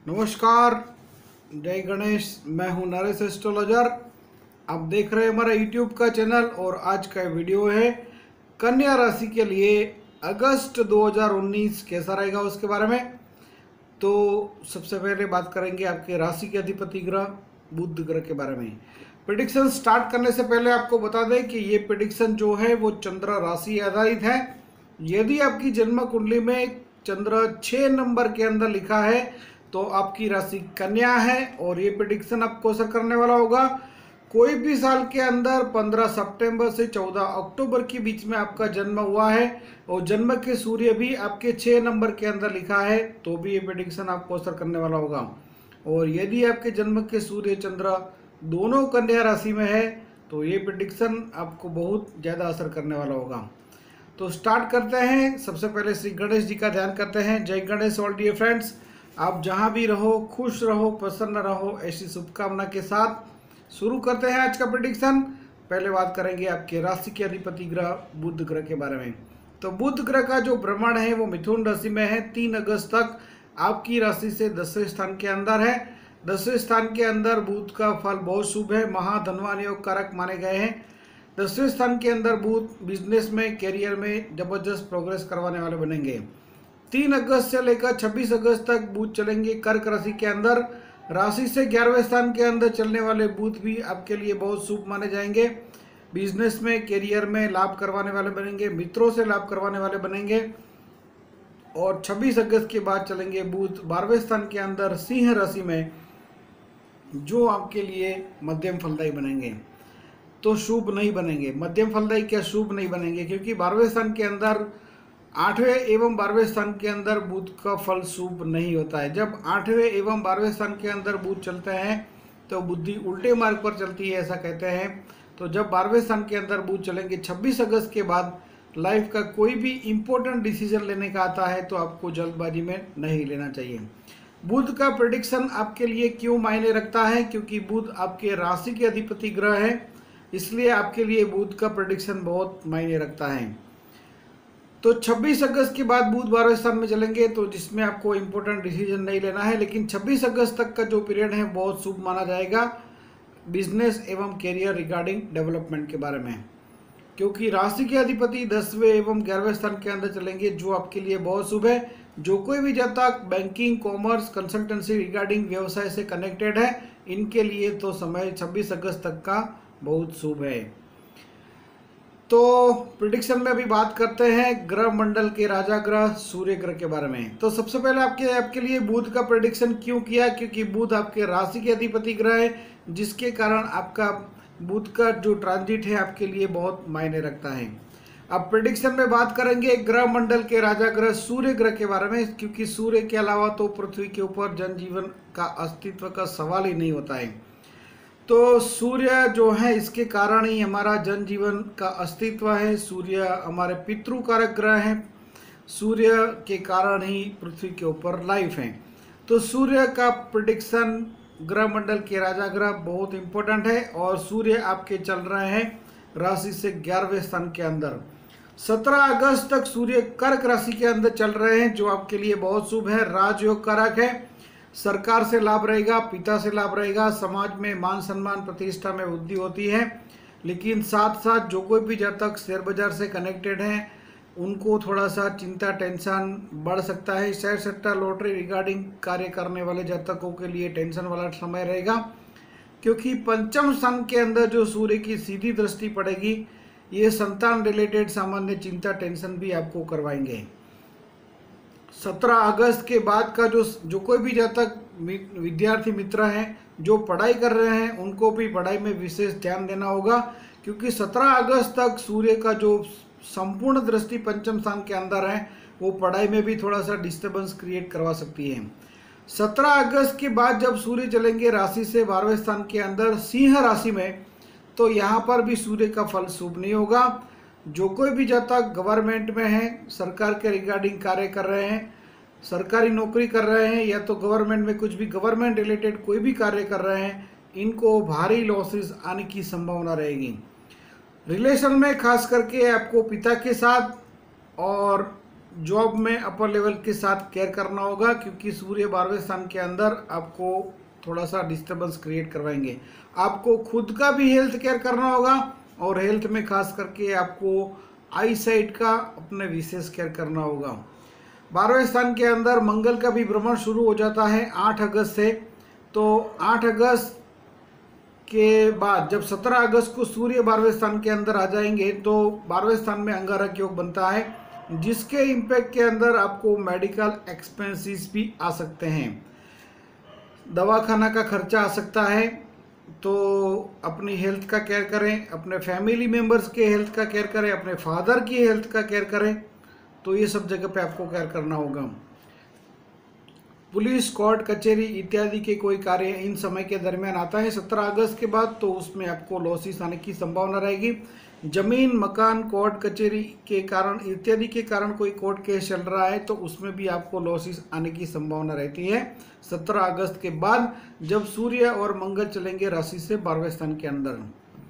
नमस्कार, जय गणेश। मैं हूं नरेश एस्ट्रोलॉजर। आप देख रहे हैं हमारा यूट्यूब का चैनल और आज का वीडियो है कन्या राशि के लिए अगस्त 2019 कैसा रहेगा उसके बारे में। तो सबसे पहले बात करेंगे आपके राशि के अधिपति ग्रह बुध ग्रह के बारे में। प्रेडिक्शन स्टार्ट करने से पहले आपको बता दें कि ये प्रेडिक्शन जो है वो चंद्र राशि आधारित है। यदि आपकी जन्म कुंडली में चंद्र 6 नंबर के अंदर लिखा है तो आपकी राशि कन्या है और ये प्रेडिक्शन आपको असर करने वाला होगा। कोई भी साल के अंदर 15 सितंबर से 14 अक्टूबर के बीच में आपका जन्म हुआ है और जन्म के सूर्य भी आपके 6 नंबर के अंदर लिखा है तो भी ये प्रेडिक्शन आपको असर करने वाला होगा। और यदि आपके जन्म के सूर्य चंद्र दोनों कन्या राशि में है तो ये प्रेडिक्शन आपको बहुत ज़्यादा असर करने वाला होगा। तो स्टार्ट करते हैं। सबसे पहले श्री गणेश जी का ध्यान करते हैं। जय गणेश ऑल डियर फ्रेंड्स। आप जहां भी रहो खुश रहो प्रसन्न रहो, ऐसी शुभकामना के साथ शुरू करते हैं आज का प्रेडिक्शन। पहले बात करेंगे आपके राशि के अधिपति ग्रह बुध ग्रह के बारे में। तो बुध ग्रह का जो भ्रमण है वो मिथुन राशि में है। 3 अगस्त तक आपकी राशि से 10वें स्थान के अंदर है। 10वें स्थान के अंदर बुध का फल बहुत शुभ है, महाधनवान योग कारक माने गए हैं। 10वें स्थान के अंदर बुध बिजनेस में कैरियर में जबरदस्त प्रोग्रेस करवाने वाले बनेंगे। 3 अगस्त से लेकर 26 अगस्त तक बुध चलेंगे कर्क राशि के अंदर। राशि से 11वें स्थान के अंदर चलने वाले बुध भी आपके लिए बहुत शुभ माने जाएंगे। बिजनेस में कैरियर में लाभ करवाने वाले बनेंगे, मित्रों से लाभ करवाने वाले बनेंगे। और 26 अगस्त के बाद चलेंगे बुध 12वें स्थान के अंदर सिंह राशि में, जो आपके लिए मध्यम फलदायी बनेंगे। तो शुभ नहीं बनेंगे, मध्यम फलदायी क्या शुभ नहीं बनेंगे, क्योंकि 12वें स्थान के अंदर 8वें एवं 12वें स्थान के अंदर बुध का फल शुभ नहीं होता है। जब 8वें एवं 12वें स्थान के अंदर बुध चलते हैं तो बुद्धि उल्टे मार्ग पर चलती है, ऐसा कहते हैं। तो जब 12वें स्थान के अंदर बुध चलेंगे 26 अगस्त के बाद लाइफ का कोई भी इम्पोर्टेंट डिसीजन लेने का आता है तो आपको जल्दबाजी में नहीं लेना चाहिए। बुध का प्रेडिक्शन आपके लिए क्यों मायने रखता है, क्योंकि बुध आपके राशि के अधिपति ग्रह है, इसलिए आपके लिए बुध का प्रेडिक्शन बहुत मायने रखता है। तो 26 अगस्त के बाद बुध 12वें स्थान में चलेंगे तो जिसमें आपको इम्पोर्टेंट डिसीजन नहीं लेना है, लेकिन 26 अगस्त तक का जो पीरियड है बहुत शुभ माना जाएगा बिजनेस एवं कैरियर रिगार्डिंग डेवलपमेंट के बारे में, क्योंकि राशि के अधिपति 10वें एवं 11वें स्थान के अंदर चलेंगे, जो आपके लिए बहुत शुभ है। जो कोई भी जातक बैंकिंग, कॉमर्स, कंसल्टेंसी रिगार्डिंग व्यवसाय से कनेक्टेड है, इनके लिए तो समय 26 अगस्त तक का बहुत शुभ है। तो प्रेडिक्शन में अभी बात करते हैं ग्रह मंडल के राजा ग्रह सूर्य ग्रह के बारे में। तो सबसे पहले आपके लिए बुध का प्रेडिक्शन क्यों किया, क्योंकि बुध आपके राशि के अधिपति ग्रह है, जिसके कारण आपका बुध का जो ट्रांजिट है आपके लिए बहुत मायने रखता है। अब प्रेडिक्शन में बात करेंगे ग्रह मंडल के राजा ग्रह सूर्य ग्रह के बारे में, क्योंकि सूर्य के अलावा तो पृथ्वी के ऊपर जनजीवन का अस्तित्व का सवाल ही नहीं होता है। तो सूर्य जो है इसके कारण ही हमारा जनजीवन का अस्तित्व है। सूर्य हमारे पितृ कारक ग्रह हैं, सूर्य के कारण ही पृथ्वी के ऊपर लाइफ है। तो सूर्य का प्रेडिक्शन ग्रह मंडल के राजा ग्रह बहुत इंपॉर्टेंट है। और सूर्य आपके चल रहे हैं राशि से 11वें स्थान के अंदर। 17 अगस्त तक सूर्य कर्क राशि के अंदर चल रहे हैं, जो आपके लिए बहुत शुभ है, राजयोग कारक है। सरकार से लाभ रहेगा, पिता से लाभ रहेगा, समाज में मान सम्मान प्रतिष्ठा में वृद्धि होती है। लेकिन साथ साथ जो कोई भी जातक शेयर बाजार से कनेक्टेड हैं उनको थोड़ा सा चिंता टेंशन बढ़ सकता है। शेयर सट्टा लॉटरी रिगार्डिंग कार्य करने वाले जातकों के लिए टेंशन वाला समय रहेगा, क्योंकि पंचम स्थान के अंदर जो सूर्य की सीधी दृष्टि पड़ेगी, ये संतान रिलेटेड सामान्य चिंता टेंशन भी आपको करवाएंगे। 17 अगस्त के बाद का जो कोई भी जातक विद्यार्थी मित्र हैं जो पढ़ाई कर रहे हैं उनको भी पढ़ाई में विशेष ध्यान देना होगा, क्योंकि 17 अगस्त तक सूर्य का जो संपूर्ण दृष्टि पंचम स्थान के अंदर है वो पढ़ाई में भी थोड़ा सा डिस्टर्बेंस क्रिएट करवा सकती है। 17 अगस्त के बाद जब सूर्य चलेंगे राशि से 12वें स्थान के अंदर सिंह राशि में, तो यहाँ पर भी सूर्य का फल शुभ नहीं होगा। जो कोई भी जातक गवर्नमेंट में है, सरकार के रिगार्डिंग कार्य कर रहे हैं, सरकारी नौकरी कर रहे हैं, या तो गवर्नमेंट में कुछ भी गवर्नमेंट रिलेटेड कोई भी कार्य कर रहे हैं, इनको भारी लॉसेस आने की संभावना रहेगी। रिलेशन में खास करके आपको पिता के साथ और जॉब में अपर लेवल के साथ केयर करना होगा, क्योंकि सूर्य 12वें स्थान के अंदर आपको थोड़ा सा डिस्टर्बेंस क्रिएट करवाएंगे। आपको खुद का भी हेल्थ केयर करना होगा, और हेल्थ में खास करके आपको आई साइट का अपने विशेष केयर करना होगा। 12वें स्थान के अंदर मंगल का भी भ्रमण शुरू हो जाता है 8 अगस्त से। तो 8 अगस्त के बाद जब 17 अगस्त को सूर्य 12वें स्थान के अंदर आ जाएंगे तो 12वें स्थान में अंगारक योग बनता है, जिसके इम्पैक्ट के अंदर आपको मेडिकल एक्सपेंसेस भी आ सकते हैं, दवाखाना का खर्चा आ सकता है। तो अपनी हेल्थ का केयर करें, अपने फैमिली मेम्बर्स के हेल्थ का केयर करें, अपने फादर की हेल्थ का केयर करें। तो ये सब जगह पे आपको केयर करना होगा। पुलिस, कोर्ट कचहरी इत्यादि के कोई कार्य इन समय के दरमियान आता है 17 अगस्त के बाद, तो उसमें आपको लॉसेस आने की संभावना रहेगी। जमीन, मकान, कोर्ट कचहरी के कारण इत्यादि के कारण कोई कोर्ट केस चल रहा है तो उसमें भी आपको लॉसेस आने की संभावना रहती है 17 अगस्त के बाद, जब सूर्य और मंगल चलेंगे राशि से 12वें स्थान के अंदर।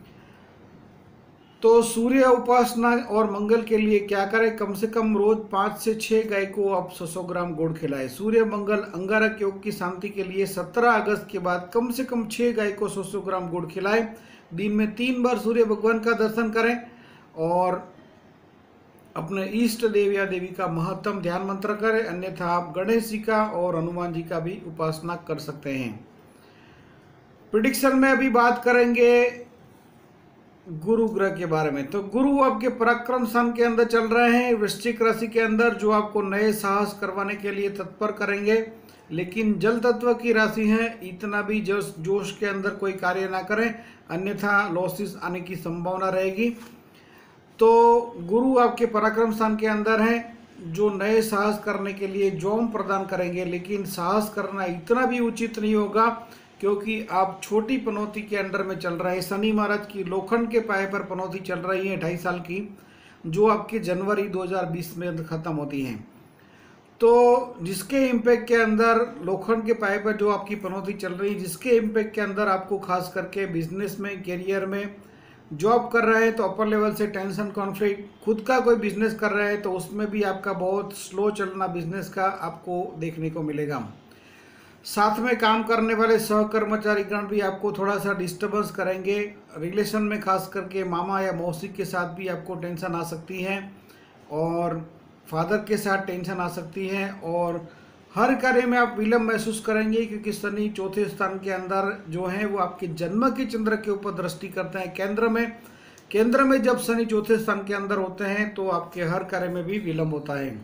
तो सूर्य उपासना और मंगल के लिए क्या करें? कम से कम रोज 5 से 6 गाय को आप 100 ग्राम गुड़ खिलाएं। सूर्य मंगल अंगारक योग की शांति के लिए 17 अगस्त के बाद कम से कम 6 गाय को 100 ग्राम गुड़ खिलाएं। दिन में 3 बार सूर्य भगवान का दर्शन करें और अपने इष्ट देव या देवी का महत्तम ध्यान मंत्र करें। अन्यथा आप गणेश जी का और हनुमान जी का भी उपासना कर सकते हैं। प्रिडिक्शन में अभी बात करेंगे गुरु ग्रह के बारे में। तो गुरु आपके पराक्रम स्थान के अंदर चल रहे हैं वृश्चिक राशि के अंदर, जो आपको नए साहस करवाने के लिए तत्पर करेंगे। लेकिन जल तत्व की राशि है, इतना भी जोश के अंदर कोई कार्य ना करें, अन्यथा लॉसेस आने की संभावना रहेगी। तो गुरु आपके पराक्रम स्थान के अंदर हैं, जो नए साहस करने के लिए जोम प्रदान करेंगे। लेकिन साहस करना इतना भी उचित नहीं होगा, क्योंकि आप छोटी पनौती के अंडर में चल रहे हैं। शनि महाराज की लोखंड के पाए पर पनौती चल रही है 2.5 साल की, जो आपके जनवरी 2020 में खत्म होती है। तो जिसके इम्पैक्ट के अंदर लोखंड के पाए पर जो आपकी पनौती चल रही है, जिसके इम्पैक्ट के अंदर आपको खास करके बिजनेस में, करियर में, जॉब कर रहे हैं तो अपर लेवल से टेंशन, कॉन्फ्लिक्ट, खुद का कोई बिजनेस कर रहे हैं तो उसमें भी आपका बहुत स्लो चलना बिजनेस का आपको देखने को मिलेगा। साथ में काम करने वाले सहकर्मचारीगण भी आपको थोड़ा सा डिस्टर्बेंस करेंगे। रिलेशन में खास करके मामा या मौसी के साथ भी आपको टेंशन आ सकती है, और फादर के साथ टेंशन आ सकती है, और हर कार्य में आप विलंब महसूस करेंगे, क्योंकि शनि चौथे स्थान के अंदर जो है वो आपके जन्म के चंद्र के ऊपर दृष्टि करते हैं केंद्र में जब शनि चौथे स्थान के अंदर होते हैं तो आपके हर कार्य में भी विलंब होता है।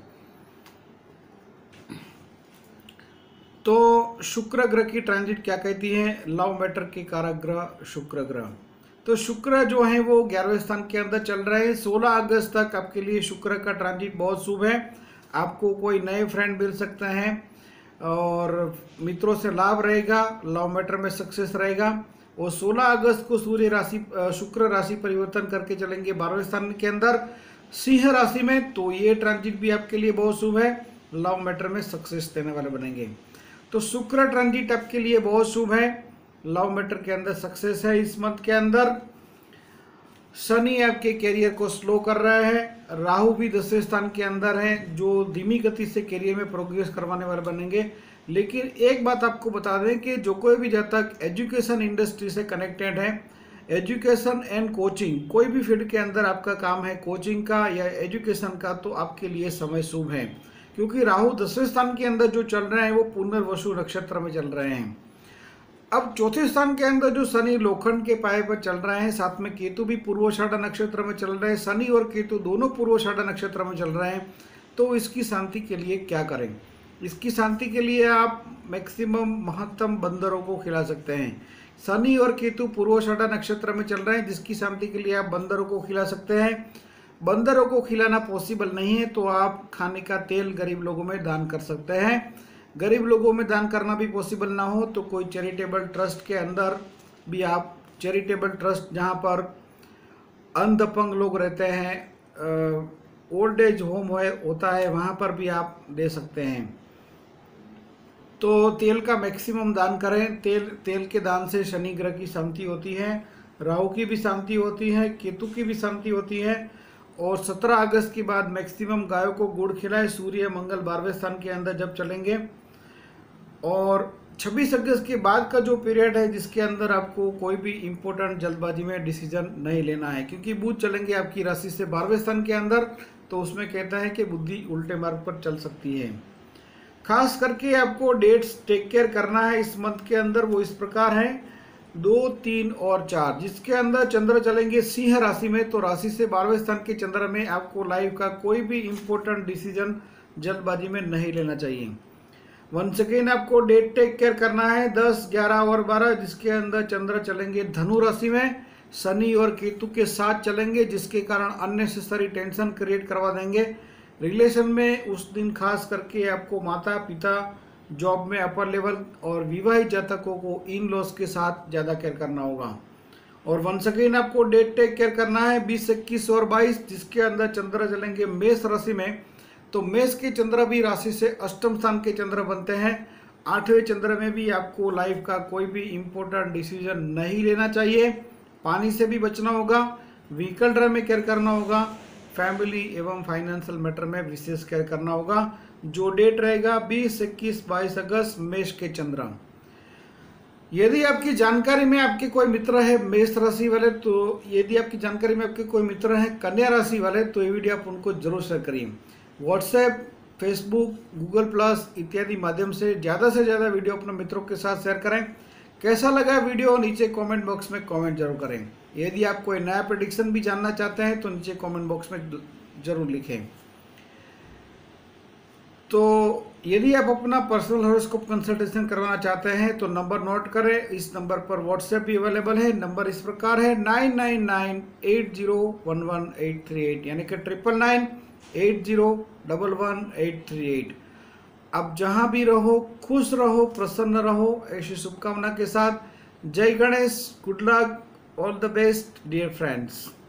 तो शुक्र ग्रह की ट्रांजिट क्या कहती है? लव मैटर के कारक ग्रह शुक्र ग्रह। तो शुक्र जो है वो 11वें स्थान के अंदर चल रहे हैं। 16 अगस्त तक आपके लिए शुक्र का ट्रांजिट बहुत शुभ है। आपको कोई नए फ्रेंड मिल सकते हैं और मित्रों से लाभ रहेगा, लव मैटर में सक्सेस रहेगा। और 16 अगस्त को शुक्र राशि परिवर्तन करके चलेंगे 12वें स्थान के अंदर सिंह राशि में। तो ये ट्रांजिट भी आपके लिए बहुत शुभ है, लव मैटर में सक्सेस देने वाले बनेंगे। तो शुक्र ट्रांजिट आपके लिए बहुत शुभ है, लव मैटर के अंदर सक्सेस है। इस मंथ के अंदर शनि आपके कैरियर को स्लो कर रहा है, राहु भी 10वें स्थान के अंदर है, जो धीमी गति से कैरियर में प्रोग्रेस करवाने वाले बनेंगे। लेकिन एक बात आपको बता दें कि जो कोई भी जातक एजुकेशन इंडस्ट्री से कनेक्टेड है, एजुकेशन एंड कोचिंग, कोई भी फील्ड के अंदर आपका काम है कोचिंग का या एजुकेशन का, तो आपके लिए समय शुभ है, क्योंकि राहु 10वें स्थान के अंदर जो चल रहे हैं वो पुनर्वसु नक्षत्र में चल रहे हैं। अब चौथे स्थान के अंदर जो शनि लोखंड के पाए पर चल रहे हैं, साथ में केतु भी पूर्वाषाढ़ा नक्षत्र में चल रहे हैं। शनि और केतु दोनों पूर्वाषाढ़ा नक्षत्र में चल रहे हैं। तो इसकी शांति के लिए क्या करें? इसकी शांति के लिए आप मैक्सिमम महत्तम बंदरों को खिला सकते हैं। शनि और केतु पूर्वाषाढ़ा नक्षत्र में चल रहे हैं, जिसकी शांति के लिए आप बंदरों को खिला सकते हैं। बंदरों को खिलाना पॉसिबल नहीं है तो आप खाने का तेल गरीब लोगों में दान कर सकते हैं। गरीब लोगों में दान करना भी पॉसिबल ना हो तो कोई चैरिटेबल ट्रस्ट के अंदर भी आप, चैरिटेबल ट्रस्ट जहां पर अंध अपंग लोग रहते हैं, ओल्ड एज होम होता है, वहां पर भी आप दे सकते हैं। तो तेल का मैक्सिमम दान करें। तेल के दान से शनि ग्रह की शांति होती है, राहु की भी शांति होती है, केतु की भी शांति होती है, और 17 अगस्त के बाद मैक्सिमम गायों को गुड़ खिलाएं। सूर्य मंगल 12वें स्थान के अंदर जब चलेंगे। और 26 अगस्त के बाद का जो पीरियड है जिसके अंदर आपको कोई भी इम्पोर्टेंट जल्दबाजी में डिसीजन नहीं लेना है, क्योंकि बुध चलेंगे आपकी राशि से 12वें स्थान के अंदर, तो उसमें कहता है कि बुद्धि उल्टे मार्ग पर चल सकती है। खास करके आपको डेट्स टेक केयर करना है इस मंथ के अंदर, वो इस प्रकार है 2, 3 और 4, जिसके अंदर चंद्र चलेंगे सिंह राशि में, तो राशि से 12वें स्थान के चंद्र में आपको लाइफ का कोई भी इम्पोर्टेंट डिसीजन जल्दबाजी में नहीं लेना चाहिए। वंस अगेन आपको डेट टेक केयर करना है 10, 11 और 12, जिसके अंदर चंद्र चलेंगे धनु राशि में, शनि और केतु के साथ चलेंगे, जिसके कारण अननेसेसरी टेंशन क्रिएट करवा देंगे। रिलेशन में उस दिन खास करके आपको माता पिता, जॉब में अपर लेवल और विवाहित जातकों को इन लॉस के साथ ज़्यादा केयर करना होगा। और वंस अगेन आपको डेट टेक केयर करना है 20, 21 और 22, जिसके अंदर चंद्र चलेंगे मेष राशि में, तो मेष के चंद्र भी राशि से अष्टम स्थान के चंद्र बनते हैं। 8वें चंद्र में भी आपको लाइफ का कोई भी इम्पोर्टेंट डिसीजन नहीं लेना चाहिए। पानी से भी बचना होगा, व्हीकल ड्राइव में केयर करना होगा, फैमिली एवं फाइनेंशियल मैटर में विशेष केयर करना होगा। जो डेट रहेगा 20, 21, 22 अगस्त मेष के चंद्र। यदि आपकी जानकारी में आपके कोई मित्र है मेष राशि वाले, तो यदि आपकी जानकारी में आपके कोई मित्र हैं कन्या राशि वाले, तो ये वीडियो आप उनको जरूर शेयर करिए। व्हाट्सएप, फेसबुक, गूगल प्लस इत्यादि माध्यम से ज़्यादा वीडियो अपने मित्रों के साथ शेयर करें। कैसा लगा वीडियो नीचे कमेंट बॉक्स में कमेंट जरूर करें। यदि आप कोई नया प्रेडिक्शन भी जानना चाहते हैं तो नीचे कमेंट बॉक्स में जरूर लिखें। तो यदि आप अपना पर्सनल हॉरोस्कोप कंसल्टेशन करवाना चाहते हैं तो नंबर नोट करें, इस नंबर पर व्हाट्सएप भी अवेलेबल है। नंबर इस प्रकार है 9998011838, यानी कि 9998011838। अब जहां भी रहो खुश रहो, प्रसन्न रहो, ऐसी शुभकामना के साथ जय Ganesh, good luck, all the best dear friends.